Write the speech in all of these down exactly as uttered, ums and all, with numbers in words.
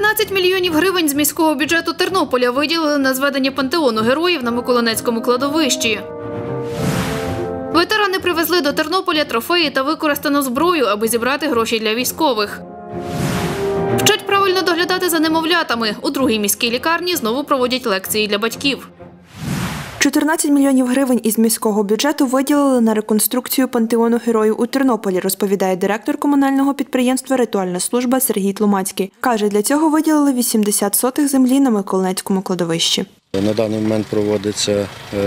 чотирнадцять мільйонів гривень з міського бюджету Тернополя виділили на зведення пантеону героїв на Миколинецькому кладовищі. Ветерани привезли до Тернополя трофеї та використану зброю, аби зібрати гроші для військових. Вчать правильно доглядати за немовлятами. У другій міській лікарні знову проводять лекції для батьків. чотирнадцять мільйонів гривень із міського бюджету виділили на реконструкцію пантеону героїв у Тернополі, розповідає директор комунального підприємства «Ритуальна служба» Сергій Тлумацький. Каже, для цього виділили вісімдесят сотих землі на Миколинецькому кладовищі. На даний момент проводиться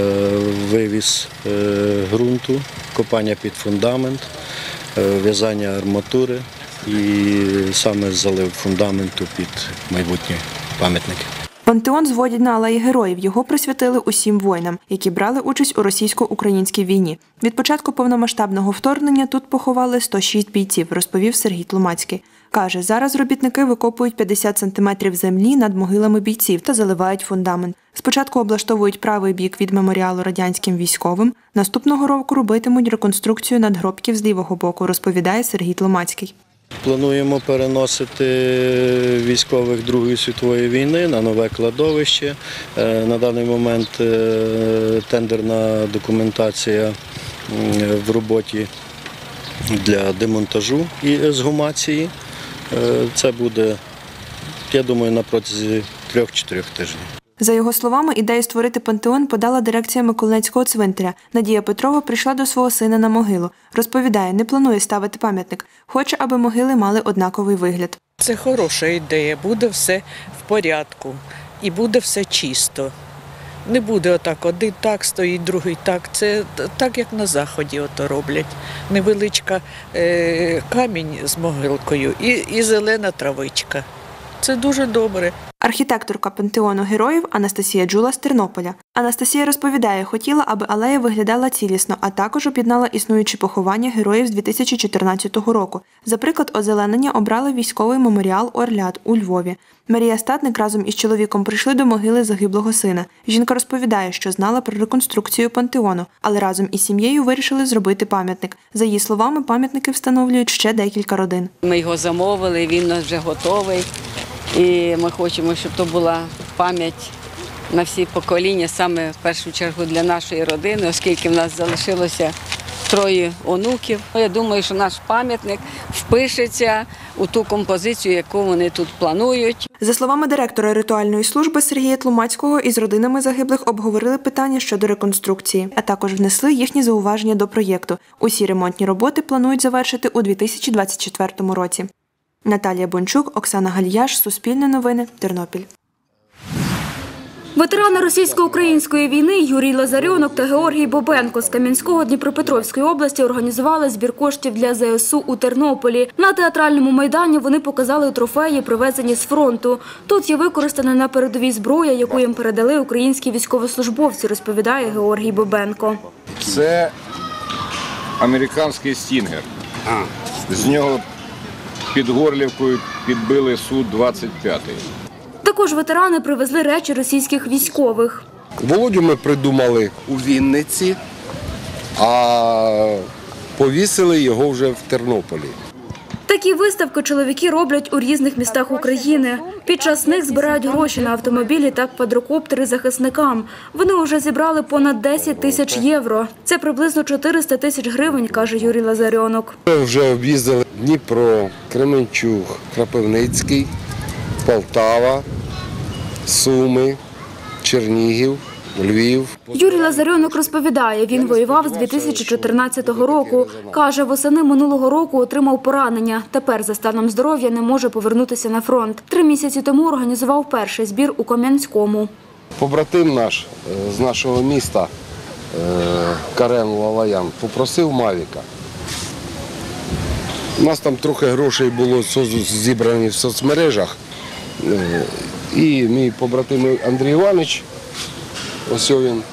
вивіз ґрунту, копання під фундамент, в'язання арматури і саме залив фундаменту під майбутні пам'ятники. Пантеон зводять на Алеї Героїв. Його присвятили усім воїнам, які брали участь у російсько-українській війні. Від початку повномасштабного вторгнення тут поховали сто шість бійців, розповів Сергій Тлумацький. Каже, зараз робітники викопують п'ятдесят сантиметрів землі над могилами бійців та заливають фундамент. Спочатку облаштовують правий бік від меморіалу радянським військовим. Наступного року робитимуть реконструкцію надгробків з лівого боку, розповідає Сергій Тлумацький. Плануємо переносити військових Другої світової війни на нове кладовище. На даний момент тендерна документація в роботі для демонтажу і ексгумації. Це буде, я думаю, на протязі трьох-чотирьох тижнів. За його словами, ідею створити пантеон подала дирекція Миколинецького цвинтаря. Надія Петрова прийшла до свого сина на могилу. Розповідає, не планує ставити пам'ятник. Хоче, аби могили мали однаковий вигляд. Це хороша ідея, буде все в порядку і буде все чисто. Не буде отак, один так стоїть, другий так. Це так, як на Заході ото роблять. Невеличка е, камінь з могилкою і, і зелена травичка. Це дуже добре. Архітекторка пантеону героїв Анастасія Джула з Тернополя. Анастасія розповідає, хотіла, аби алея виглядала цілісно, а також об'єднала існуючі поховання героїв з дві тисячі чотирнадцятого року. За приклад озеленення обрали військовий меморіал «Орлят» у Львові. Марія Статник разом із чоловіком прийшли до могили загиблого сина. Жінка розповідає, що знала про реконструкцію пантеону, але разом із сім'єю вирішили зробити пам'ятник. За її словами, пам'ятники встановлюють ще декілька родин. Ми його замовили, він вже готовий. І ми хочемо, щоб то була пам'ять на всі покоління, саме в першу чергу для нашої родини, оскільки в нас залишилося троє онуків. Я думаю, що наш пам'ятник впишеться у ту композицію, яку вони тут планують. За словами директора ритуальної служби Сергія Тлумацького, із родинами загиблих обговорили питання щодо реконструкції, а також внесли їхні зауваження до проєкту. Усі ремонтні роботи планують завершити у дві тисячі двадцять четвертому році. Наталія Бончук, Оксана Гальяш, Суспільне новини, Тернопіль. Ветерани російсько-української війни Юрій Лазарьонок та Георгій Бобенко з Кам'янського Дніпропетровської області організували збір коштів для зе ес у у Тернополі. На театральному майдані вони показали трофеї, привезені з фронту. Тут є використана на передовій зброя, яку їм передали українські військовослужбовці, розповідає Георгій Бобенко. Це американський «Стінгер». З нього під Горлівкою підбили Су двадцять п'ятий. Також ветерани привезли речі російських військових. Володю ми придумали у Вінниці, а повісили його вже в Тернополі. Такі виставки чоловіки роблять у різних містах України. Під час них збирають гроші на автомобілі та квадрокоптери захисникам. Вони вже зібрали понад десять тисяч євро. Це приблизно чотириста тисяч гривень, каже Юрій Лазарьонок. Ми вже об'їздили Дніпро, Кременчуг, Кропивницький, Полтава, Суми, Чернігів, Львів. Юрій Лазарьонок розповідає, він воював з дві тисячі чотирнадцятого року. Каже, восени минулого року отримав поранення. Тепер за станом здоров'я не може повернутися на фронт. Три місяці тому організував перший збір у Кам'янському. Побратим наш з нашого міста, Карен Лалаян, попросив Мавіка. У нас там трохи грошей було зібрані в соцмережах. І мій побратим Андрій Іванович, ось він,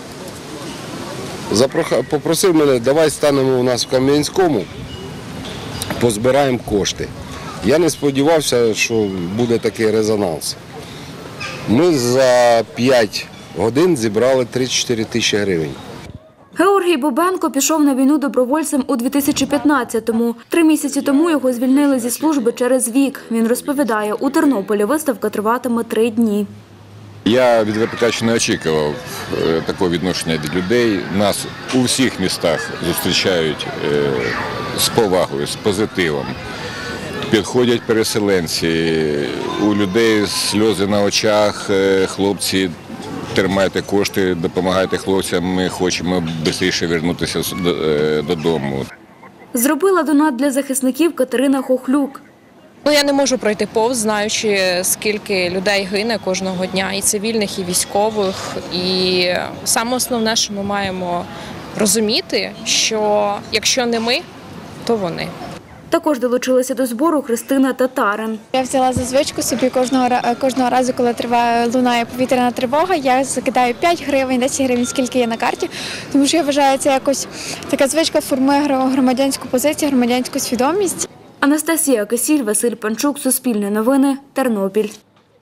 попросив мене, давай станемо у нас в Кам'янському, позбираємо кошти. Я не сподівався, що буде такий резонанс. Ми за п'ять годин зібрали тридцять чотири тисячі гривень. Георгій Бобенко пішов на війну добровольцем у дві тисячі п'ятнадцятому. Три місяці тому його звільнили зі служби через вік. Він розповідає, у Тернополі виставка триватиме три дні. Я, відверто кажучи, не очікував такого відношення від людей. Нас у всіх містах зустрічають з повагою, з позитивом. Підходять переселенці, у людей сльози на очах, хлопці, тримайте кошти, допомагайте хлопцям, ми хочемо швидше повернутися додому. Зробила донат для захисників Катерина Хохлюк. Ну, я не можу пройти повз, знаючи, скільки людей гине кожного дня, і цивільних, і військових. І саме основне, що ми маємо розуміти, що якщо не ми, то вони. Також долучилася до збору Христина Татарин. Я взяла за звичку собі кожного, кожного разу, коли триває, лунає повітряна тривога, я закидаю п'ять гривень, десять гривень, скільки є на карті, тому що я вважаю, це якось така звичка формує громадянську позицію, громадянську свідомість. Анастасія Кисіль, Василь Панчук, Суспільне новини, Тернопіль.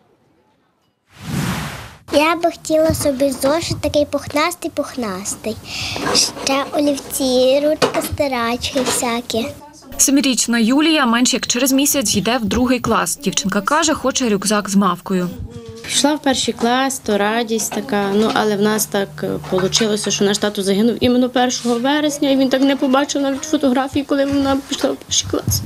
Я би хотіла собі зошит такий пухнастий-пухнастий. Ще олівці, ручки стирачки всякі. Семирічна Юлія менш як через місяць йде в другий клас. Дівчинка каже, хоче рюкзак з мавкою. Пішла в перший клас, то радість така, ну але в нас так вийшло, що наш тато загинув іменно першого вересня, і він так не побачив навіть фотографії, коли вона пішла в перший клас.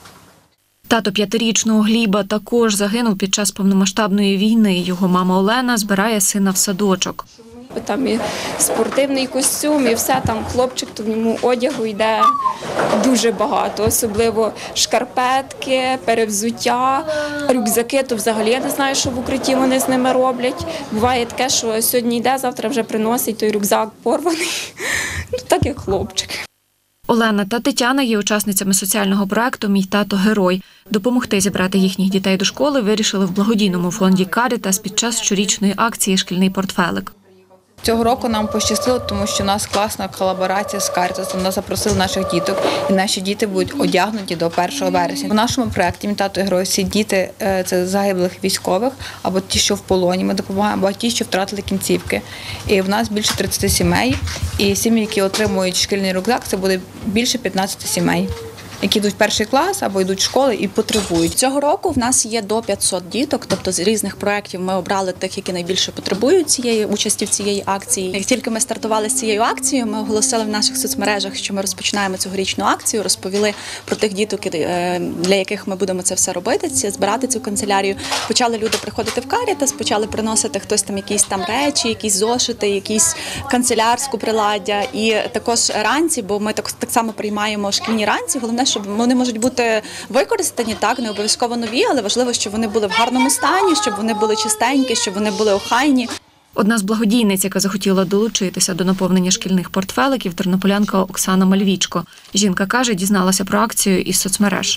Тато п'ятирічного Гліба також загинув під час повномасштабної війни. Його мама Олена збирає сина в садочок. Там і спортивний костюм, і все, там хлопчик, то в ньому одягу йде дуже багато, особливо шкарпетки, перевзуття, рюкзаки, то взагалі я не знаю, що в укритті вони з ними роблять. Буває таке, що сьогодні йде, завтра вже приносить той рюкзак порваний, ну так як хлопчик. Олена та Тетяна є учасницями соціального проекту «Мій тато – герой». Допомогти зібрати їхніх дітей до школи вирішили в благодійному фонді «Карітас» під час щорічної акції «Шкільний портфелик». Цього року нам пощастило, тому що у нас класна колаборація з Карітасом. Нас запросили наших діток, і наші діти будуть одягнуті до першого вересня. У нашому проєкті «Мій тато – герой» всі діти – це загиблих військових, або ті, що в полоні, ми допомагаємо, або ті, що втратили кінцівки. І в нас більше тридцяти сімей, і сім'ї, які отримують шкільний рюкзак, це буде більше п'ятнадцяти сімей, які йдуть в перший клас або йдуть в школи і потребують. Цього року в нас є до п'ятсот діток, тобто з різних проєктів ми обрали тих, які найбільше потребують цієї участі в цієї акції. Як тільки ми стартували з цією акцією, ми оголосили в наших соцмережах, що ми розпочинаємо цьогорічну акцію, розповіли про тих діток, для яких ми будемо це все робити, збирати цю канцелярію. Почали люди приходити в Карітас, почали приносити хтось там якісь там речі, якісь зошити, якісь канцелярську приладдя. І також ранці, бо ми так, так само приймаємо шкільні ранці, головне, щоб вони можуть бути використані, так, не обов'язково нові, але важливо, щоб вони були в гарному стані, щоб вони були чистенькі, щоб вони були охайні. Одна з благодійниць, яка захотіла долучитися до наповнення шкільних портфеликів, тернополянка Оксана Мальвічко. Жінка каже, дізналася про акцію із соцмереж.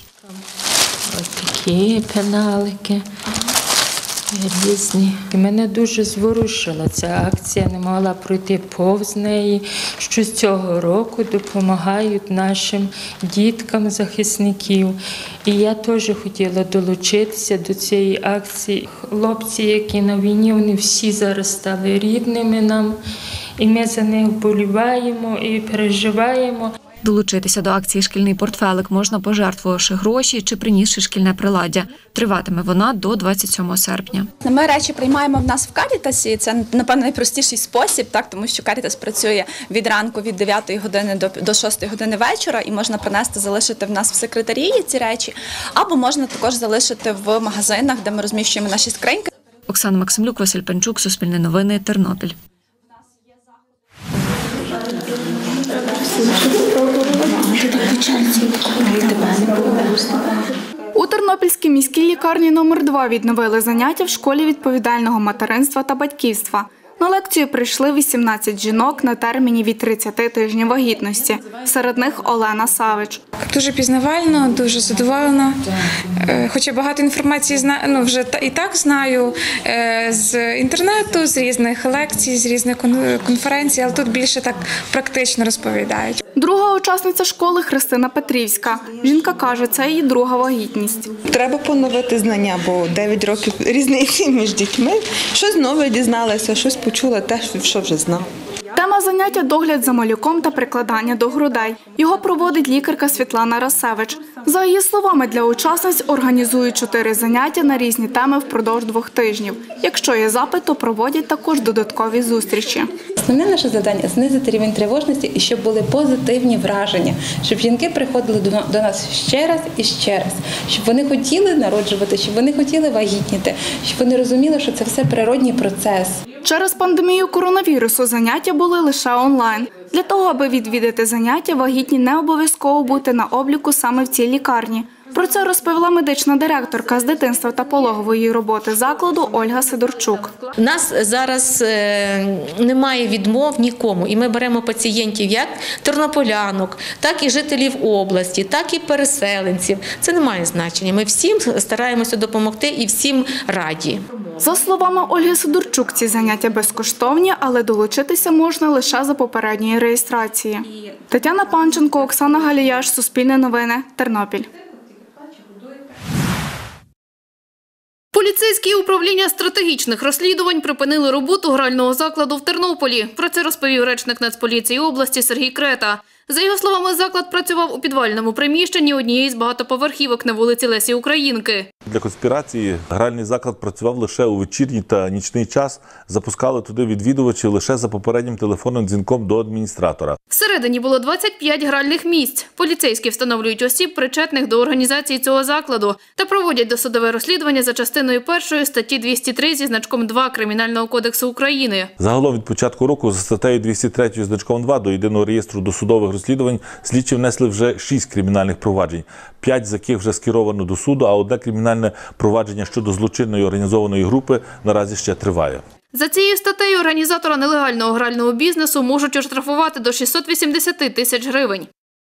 Ось такі пеналики різні. І мене дуже зворушила ця акція, не могла пройти повз неї, що з цього року допомагають нашим діткам захисників. І я теж хотіла долучитися до цієї акції. Хлопці, які на війні, вони всі зараз стали рідними нам, і ми за них вболіваємо і переживаємо. Долучитися до акції «Шкільний портфелик» можна, пожертвувавши гроші чи принісши шкільне приладдя. Триватиме вона до двадцять сьомого серпня. Ми речі приймаємо в нас в Карітасі. Це, напевно, найпростіший спосіб, так, тому що Карітас працює від ранку, від дев'ятої години до, до шостої години вечора, і можна принести, залишити в нас в секретарії ці речі, або можна також залишити в магазинах, де ми розміщуємо наші скриньки. Оксана Максимлюк, Василь Панчук, Суспільне новини, Тернопіль. У Тернопільській міській лікарні номер два відновили заняття в школі відповідального материнства та батьківства. На лекцію прийшли вісімнадцять жінок на терміні від тридцяти тижнів вагітності. Серед них Олена Савич. Дуже пізнавально, дуже задоволена. Хоча багато інформації знаю, ну, вже і так знаю з інтернету, з різних лекцій, з різних конференцій, але тут більше так практично розповідають. Друга учасниця школи Христина Петрівська. Жінка каже, це її друга вагітність. Треба поновити знання, бо дев'ять років різниці між дітьми. Щось нове дізналася, щось почула, те, що вже знала. Тема заняття – догляд за малюком та прикладання до грудей. Його проводить лікарка Світлана Расевич. За її словами, для учасниць організують чотири заняття на різні теми впродовж двох тижнів. Якщо є запит, то проводять також додаткові зустрічі. Основне наше завдання – знизити рівень тривожності і щоб були позитивні враження, щоб жінки приходили до нас ще раз і ще раз, щоб вони хотіли народжувати, щоб вони хотіли вагітніти, щоб вони розуміли, що це все природній процес. Через пандемію коронавірусу заняття були лише онлайн. Для того, аби відвідати заняття, вагітні не обов'язково бути на обліку саме в цій лікарні. Про це розповіла медична директорка з дитинства та пологової роботи закладу Ольга Сидорчук. У нас зараз немає відмов нікому, і ми беремо пацієнтів як тернополянок, так і жителів області, так і переселенців. Це не має значення. Ми всім стараємося допомогти і всім раді. За словами Ольги Сидорчук, ці заняття безкоштовні, але долучитися можна лише за попередньої реєстрації. Тетяна Панченко, Оксана Галіяш, Суспільне новини, Тернопіль. Поліцейські управління стратегічних розслідувань припинили роботу грального закладу в Тернополі. Про це розповів речник Нацполіції області Сергій Крета. За його словами, заклад працював у підвальному приміщенні однієї з багатоповерхівок на вулиці Лесі Українки. Для конспірації гральний заклад працював лише у вечірній та нічний час. Запускали туди відвідувачів лише за попереднім телефонним дзвінком до адміністратора. Всередині було двадцять п'ять гральних місць. Поліцейські встановлюють осіб, причетних до організації цього закладу, та проводять досудове розслідування за частиною першої статті двісті три зі значком два Кримінального кодексу України. Загалом від початку року за статтею двісті три зі значком два до єдиного реєстру досудових розслідувань слідчі внесли вже шість кримінальних проваджень, п'ять з яких вже скеровано до суду, а одне кримінальне провадження щодо злочинної організованої групи наразі ще триває. За цією статтею організатора нелегального грального бізнесу можуть оштрафувати до шістсот вісімдесят тисяч гривень.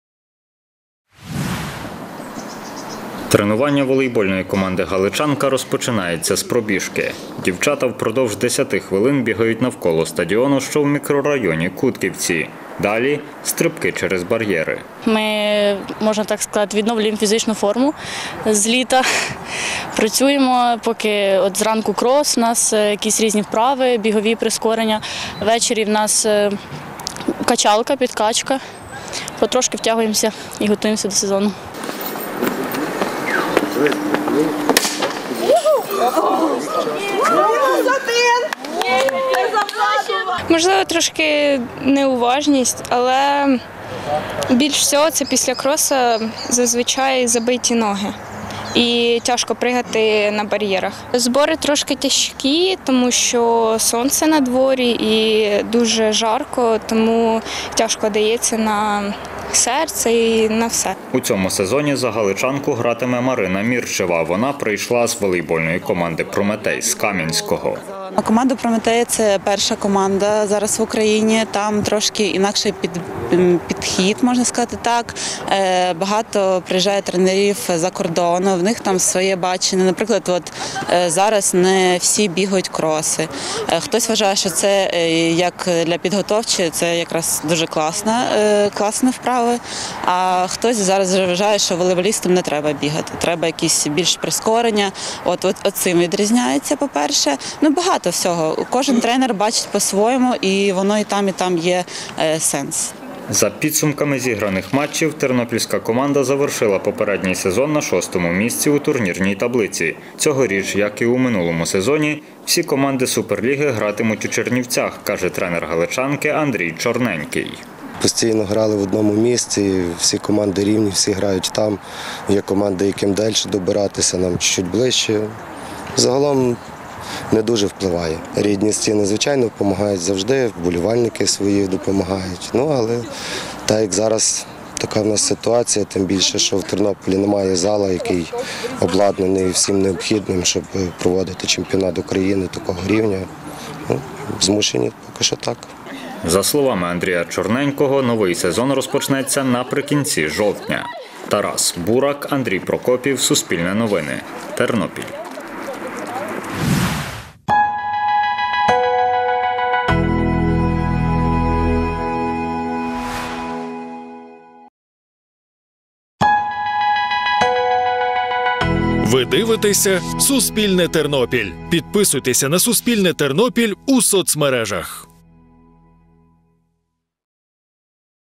Тренування волейбольної команди «Галичанка» розпочинається з пробіжки. Дівчата впродовж десяти хвилин бігають навколо стадіону, що в мікрорайоні Кутківці. Далі – стрибки через бар'єри. Ми, можна так сказати, відновлюємо фізичну форму з літа. Працюємо, поки от зранку крос, у нас якісь різні вправи, бігові прискорення. Ввечері в нас качалка, підкачка. Потрошки втягуємося і готуємося до сезону. Можливо, трошки неуважність, але більш всього це після кроса зазвичай забиті ноги. І тяжко пригати на бар'єрах. Збори трошки тяжкі, тому що сонце на дворі і дуже жарко, тому тяжко дається на серце і на все. У цьому сезоні за «Галичанку» гратиме Марина Мірчева. Вона прийшла з волейбольної команди «Прометей» з Кам'янського. Команда «Прометей» – це перша команда зараз в Україні. Там трошки інакший під, підхід, можна сказати так. Багато приїжджає тренерів за кордону, в них там своє бачення. Наприклад, от зараз не всі бігають кроси. Хтось вважає, що це як для підготовчі, це якраз дуже класна, класна вправа. А хтось зараз вважає, що волейболістам не треба бігати, треба якісь більш прискорення. От, от, от цим відрізняється, по-перше. Ну, багато всього. Кожен тренер бачить по-своєму, і воно і там, і там є е, сенс. За підсумками зіграних матчів, тернопільська команда завершила попередній сезон на шостому місці у турнірній таблиці. Цьогоріч, як і у минулому сезоні, всі команди Суперліги гратимуть у Чернівцях, каже тренер «Галичанки» Андрій Чорненький. Постійно грали в одному місці, всі команди рівні, всі грають там. Є команди, яким далі добиратися, нам чуть ближче. Загалом не дуже впливає. Рідні стіни, звичайно, допомагають завжди, вболівальники свої допомагають. Ну, але так як зараз така в нас ситуація, тим більше, що в Тернополі немає зала, який обладнаний всім необхідним, щоб проводити чемпіонат України такого рівня. Ну, змушені поки що так. За словами Андрія Чорненького, новий сезон розпочнеться наприкінці жовтня. Тарас Бурак, Андрій Прокопів, Суспільне новини, Тернопіль. Ви дивитеся «Суспільне Тернопіль». Підписуйтеся на «Суспільне Тернопіль» у соцмережах.